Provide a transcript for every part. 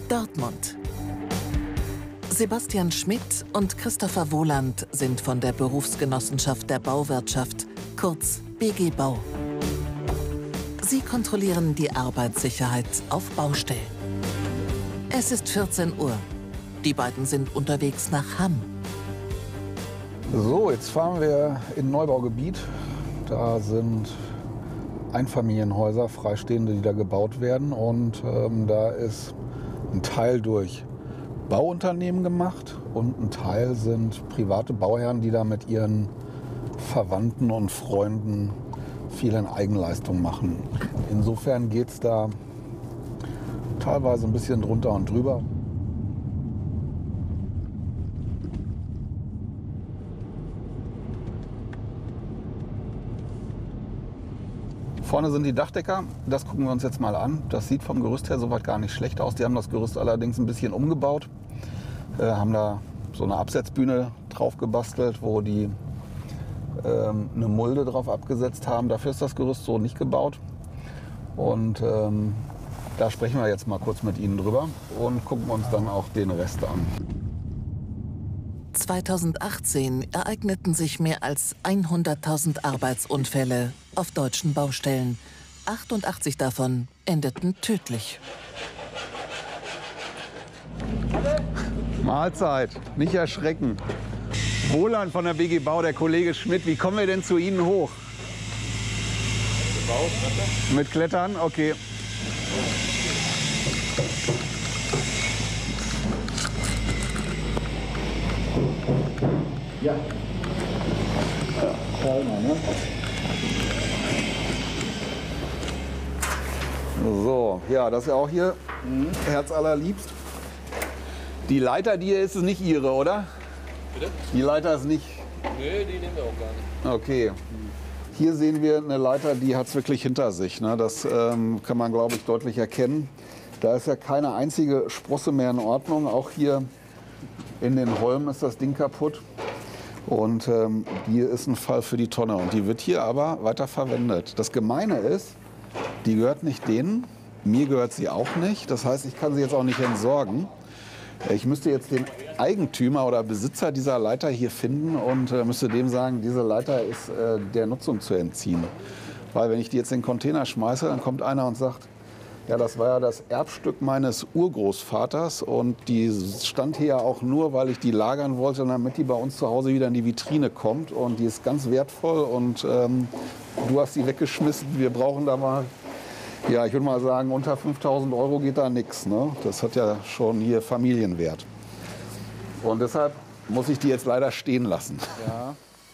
Dortmund. Sebastian Schmidt und Christopher Wohland sind von der Berufsgenossenschaft der Bauwirtschaft, kurz BG Bau. Sie kontrollieren die Arbeitssicherheit auf Baustellen. Es ist 14 Uhr. Die beiden sind unterwegs nach Hamm. So, jetzt fahren wir in ein Neubaugebiet. Da sind Einfamilienhäuser, freistehende, die da gebaut werden. Und da ist ein Teil durch Bauunternehmen gemacht und ein Teil sind private Bauherren, die da mit ihren Verwandten und Freunden viel in Eigenleistung machen. Insofern geht es da teilweise ein bisschen drunter und drüber. Vorne sind die Dachdecker, das gucken wir uns jetzt mal an. Das sieht vom Gerüst her soweit gar nicht schlecht aus. Die haben das Gerüst allerdings ein bisschen umgebaut. Haben da so eine Absetzbühne drauf gebastelt, wo die eine Mulde drauf abgesetzt haben. Dafür ist das Gerüst so nicht gebaut. Und da sprechen wir jetzt mal kurz mit Ihnen drüber und gucken uns dann auch den Rest an. 2018 ereigneten sich mehr als 100.000 Arbeitsunfälle auf deutschen Baustellen. 88 davon endeten tödlich. Mahlzeit, nicht erschrecken. Wohland von der BG Bau, der Kollege Schmidt. Wie kommen wir denn zu Ihnen hoch? Mit Klettern? Okay. Ja. So, ja, das ist ja auch hier herzallerliebst. Die Leiter, die hier ist nicht Ihre, oder? Bitte? Die Leiter ist nicht... Nee, die nehmen wir auch gar nicht. Okay. Hier sehen wir eine Leiter, die hat es wirklich hinter sich. Ne? Das kann man, glaube ich, deutlich erkennen. Da ist ja keine einzige Sprosse mehr in Ordnung. Auch hier in den Holmen ist das Ding kaputt. Und hier ist ein Fall für die Tonne. Und die wird hier aber weiter verwendet. Das Gemeine ist, die gehört nicht denen. Mir gehört sie auch nicht. Das heißt, ich kann sie jetzt auch nicht entsorgen. Ich müsste jetzt den Eigentümer oder Besitzer dieser Leiter hier finden und müsste dem sagen, diese Leiter ist der Nutzung zu entziehen. Weil wenn ich die jetzt in den Container schmeiße, dann kommt einer und sagt, ja, das war ja das Erbstück meines Urgroßvaters und die stand hier ja auch nur, weil ich die lagern wollte, damit die bei uns zu Hause wieder in die Vitrine kommt. Und die ist ganz wertvoll und du hast sie weggeschmissen. Wir brauchen da mal, ja, ich würde mal sagen, unter 5.000 € geht da nichts. Ne? Das hat ja schon hier Familienwert. Und deshalb muss ich die jetzt leider stehen lassen. Ja.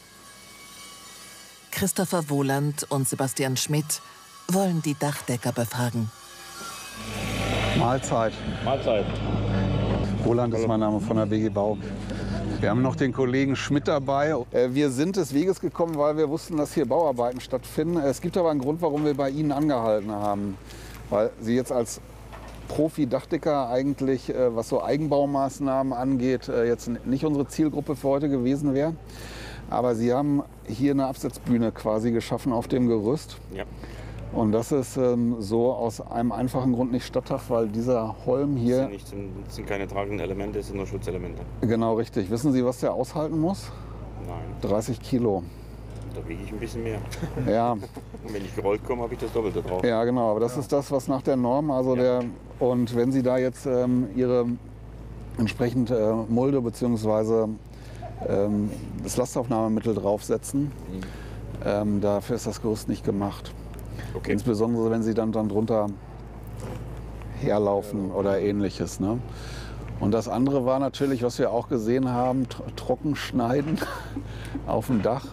Christopher Wohland und Sebastian Schmidt wollen die Dachdecker befragen. Mahlzeit. Mahlzeit. Wohland ist mein Name von der BG Bau. Wir haben noch den Kollegen Schmidt dabei. Wir sind des Weges gekommen, weil wir wussten, dass hier Bauarbeiten stattfinden. Es gibt aber einen Grund, warum wir bei Ihnen angehalten haben. Weil Sie jetzt als Profi-Dachdecker eigentlich, was so Eigenbaumaßnahmen angeht, jetzt nicht unsere Zielgruppe für heute gewesen wäre. Aber Sie haben hier eine Absetzbühne quasi geschaffen auf dem Gerüst. Ja. Und das ist so aus einem einfachen Grund nicht statthaft, weil dieser Holm hier... Das sind keine tragenden Elemente, es sind nur Schutzelemente. Genau, richtig. Wissen Sie, was der aushalten muss? Nein. 30 Kilo. Da wiege ich ein bisschen mehr. Ja. Und wenn ich gerollt komme, habe ich das Doppelte drauf. Ja, genau. Aber das ist das, was nach der Norm, also und wenn Sie da jetzt Ihre entsprechend Mulde bzw. Das Lastaufnahmemittel draufsetzen, dafür ist das Gerüst nicht gemacht. Okay. Insbesondere, wenn Sie dann drunter herlaufen oder Ähnliches. Ne? Und das andere war natürlich, was wir auch gesehen haben, Trockenschneiden auf dem Dach.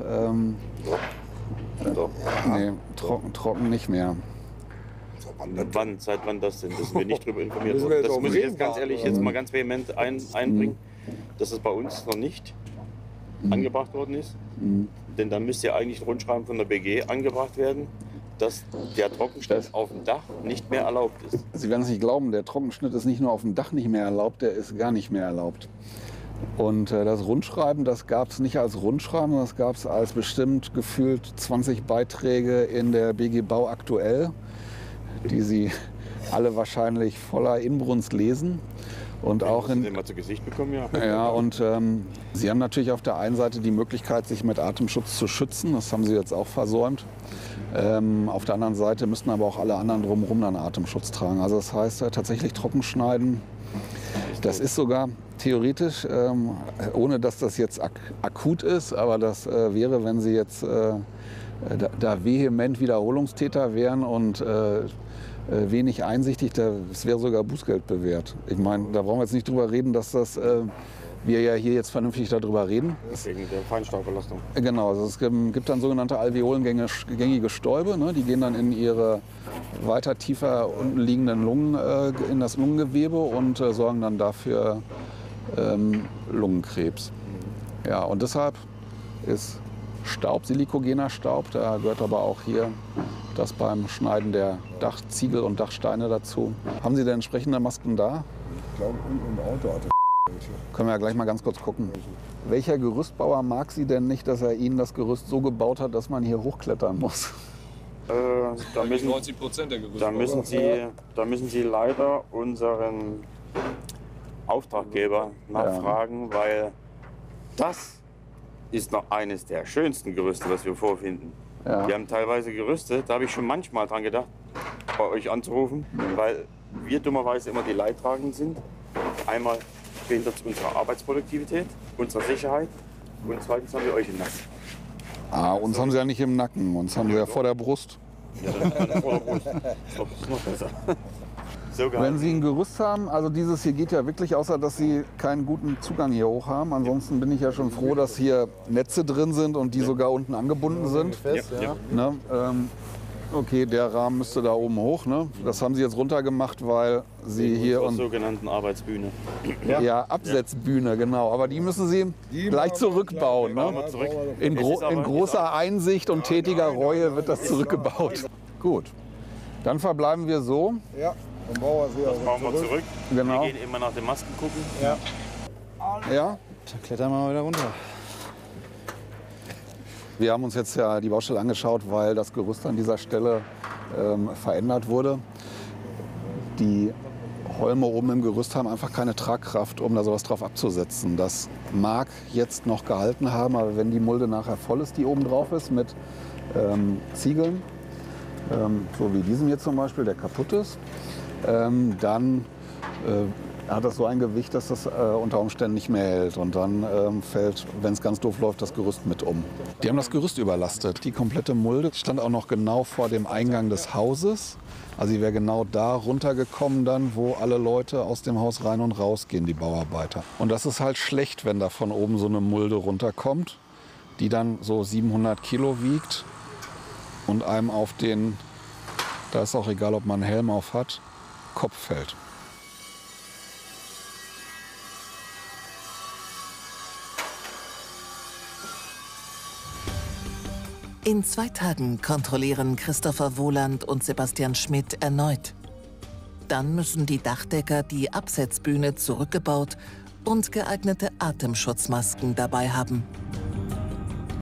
Nee, trocken nicht mehr. Seit wann das sind? Das sind wir nicht darüber informiert worden. Das muss ich jetzt ganz ehrlich jetzt mal ganz vehement einbringen, dass es bei uns noch nicht angebracht worden ist. Denn dann müsste ja eigentlich ein Rundschreiben von der BG angebracht werden, dass der Trockenschnitt auf dem Dach nicht mehr erlaubt ist. Sie werden es nicht glauben, der Trockenschnitt ist nicht nur auf dem Dach nicht mehr erlaubt, der ist gar nicht mehr erlaubt. Und das Rundschreiben, das gab es nicht als Rundschreiben, das gab es als bestimmt gefühlt 20 Beiträge in der BG Bau aktuell, die Sie alle wahrscheinlich voller Inbrunst lesen. Und auch in, den mal zu Gesicht bekommen, ja. Ja, und Sie haben natürlich auf der einen Seite die Möglichkeit, sich mit Atemschutz zu schützen. Das haben Sie jetzt auch versäumt. Auf der anderen Seite müssten aber auch alle anderen drumherum dann Atemschutz tragen. Also das heißt tatsächlich trockenschneiden. Das ist sogar theoretisch, ohne dass das jetzt akut ist, aber das wäre, wenn Sie jetzt da vehement Wiederholungstäter wären und wenig einsichtig, das wäre sogar Bußgeld bewährt. Ich meine, da brauchen wir jetzt nicht drüber reden, dass das, wir ja hier jetzt vernünftig darüber reden. Wegen der Feinstaubbelastung. Genau, also es gibt dann sogenannte alveolengängige Stäube, ne? Die gehen dann in ihre weiter tiefer unten liegenden Lungen, in das Lungengewebe und sorgen dann dafür Lungenkrebs. Ja, und deshalb ist Staub, silikogener Staub, da gehört aber auch hier das beim Schneiden der Dachziegel und Dachsteine dazu. Haben Sie denn entsprechende Masken da? Ich glaube, im Auto hatte Können wir ja gleich mal ganz kurz gucken. Welcher Gerüstbauer mag Sie denn nicht, dass er Ihnen das Gerüst so gebaut hat, dass man hier hochklettern muss? Da müssen 90% der Gerüste. da müssen Sie leider unseren Auftraggeber nachfragen, weil das ist noch eines der schönsten Gerüste, was wir vorfinden. Ja. Wir haben teilweise Gerüste, da habe ich schon manchmal dran gedacht, bei euch anzurufen, weil wir dummerweise immer die Leidtragenden sind. Einmal behindert es unsere Arbeitsproduktivität, unsere Sicherheit und zweitens haben wir euch im Nacken. Ah, uns haben Sie ja nicht im Nacken, uns haben Sie ja vor der Brust. Ja, dann vor der Brust. Das ist noch besser. So Wenn Sie ein Gerüst haben, also dieses hier geht ja wirklich, außer dass Sie keinen guten Zugang hier hoch haben. Ansonsten bin ich ja schon froh, dass hier Netze drin sind und die sogar unten angebunden sind. Ja. Ne? Okay, der Rahmen müsste da oben hoch. Ne? Das haben Sie jetzt runtergemacht, weil Sie hier Zur und sogenannten Arbeitsbühne. ja, Absetzbühne, genau. Aber die müssen Sie gleich zurückbauen. Ne? Zurück. In großer Einsicht und tätiger Reue wird das zurückgebaut. Gut, dann verbleiben wir so. Ja, dann bauen wir sie Das bauen wir zurück. Genau. Wir gehen immer nach den Masken gucken. Ja. Ja? Dann klettern wir mal wieder runter. Wir haben uns jetzt ja die Baustelle angeschaut, weil das Gerüst an dieser Stelle verändert wurde. Die Holme oben im Gerüst haben einfach keine Tragkraft, um da sowas drauf abzusetzen. Das mag jetzt noch gehalten haben, aber wenn die Mulde nachher voll ist, die oben drauf ist mit Ziegeln, so wie diesem hier zum Beispiel, der kaputt ist, dann hat das so ein Gewicht, dass das unter Umständen nicht mehr hält. Und dann fällt, wenn es ganz doof läuft, das Gerüst mit um. Die haben das Gerüst überlastet. Die komplette Mulde stand auch noch genau vor dem Eingang des Hauses. Also sie wäre genau da runtergekommen dann, wo alle Leute aus dem Haus rein und raus gehen, die Bauarbeiter. Und das ist halt schlecht, wenn da von oben so eine Mulde runterkommt, die dann so 700 Kilo wiegt und einem auf den, da ist auch egal, ob man einen Helm auf hat, Kopf fällt. In 2 Tagen kontrollieren Christopher Wohland und Sebastian Schmidt erneut. Dann müssen die Dachdecker die Absetzbühne zurückgebaut und geeignete Atemschutzmasken dabei haben.